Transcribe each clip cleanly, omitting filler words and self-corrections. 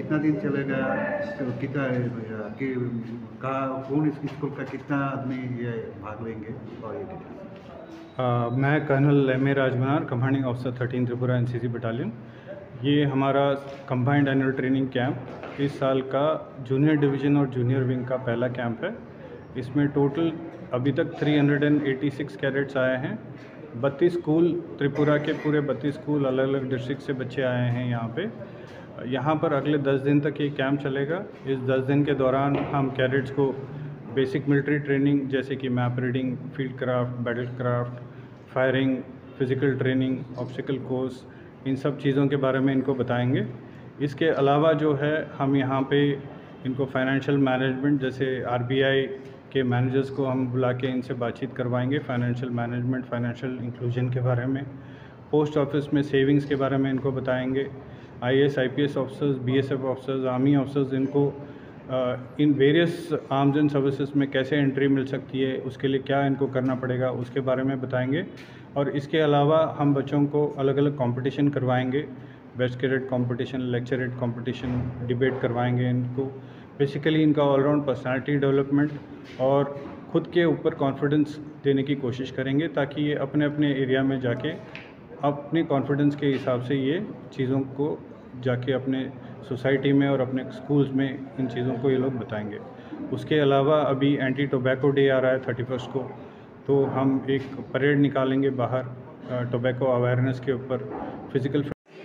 कितना दिन चलेगा, तो कितना कि कहाँ कौन इस स्कूल का कितना आदमी ये भाग लेंगे और ये डिटेल्स। मैं colonel M A Rajamannar, commanding officer 13 Tripura NCC battalion. ये हमारा कंबाइंड एनुअल ट्रेनिंग कैंप इस साल का जूनियर डिवीज़न और जूनियर विंग का पहला कैंप है। इसमें टोटल अभी तक 386 कैडेट्स आए हैं। 32 स्कूल, त्रिपुरा के पूरे 32 स्कूल, अलग अलग डिस्ट्रिक्ट से बच्चे आए हैं यहाँ पे। यहाँ पर अगले 10 दिन तक ये कैंप चलेगा। इस 10 दिन के दौरान हम कैडेट्स को बेसिक मिलिट्री ट्रेनिंग जैसे कि map reading, field craft, battle craft, firing, physical training, obstacle course, इन सब चीज़ों के बारे में इनको बताएंगे। इसके अलावा जो है हम यहाँ पे इनको फाइनेंशियल मैनेजमेंट, जैसे आरबीआई के मैनेजर्स को हम बुला के इनसे बातचीत करवाएंगे, फाइनेंशियल मैनेजमेंट, फाइनेंशियल इंक्लूजन के बारे में। पोस्ट ऑफिस में सेविंग्स के बारे में इनको बताएंगे। IAS IPS officers, BSF officers, army officers, इनको इन वेरियस आर्म्स एंड सर्विसेज में कैसे एंट्री मिल सकती है, उसके लिए क्या इनको करना पड़ेगा, उसके बारे में बताएंगे। और इसके अलावा हम बच्चों को अलग अलग कंपटीशन करवाएंगे, best cadet competition, lecturette competition, debate करवाएंगे इनको। बेसिकली इनका ऑलराउंड पर्सनालिटी डेवलपमेंट और ख़ुद के ऊपर कॉन्फिडेंस देने की कोशिश करेंगे, ताकि ये अपने अपने एरिया में जाके अपने कॉन्फिडेंस के हिसाब से ये चीज़ों को जाके अपने सोसाइटी में और अपने स्कूल्स में इन चीज़ों को ये लोग बताएंगे। उसके अलावा अभी एंटी टोबैको डे आ रहा है 31 को, तो हम एक परेड निकालेंगे बाहर टोबैको अवेयरनेस के ऊपर। Physical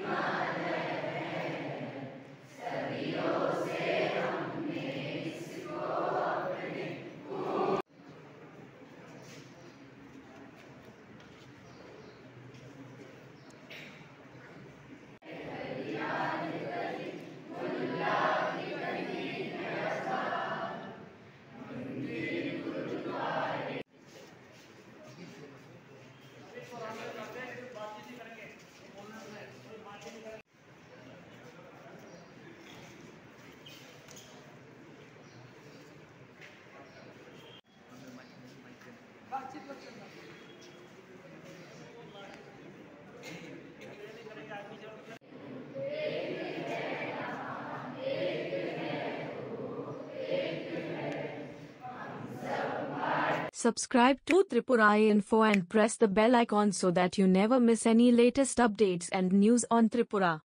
Subscribe to Tripura Info and press the bell icon so that you never miss any latest updates and news on Tripura.